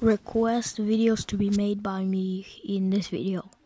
request videos to be made by me in this video.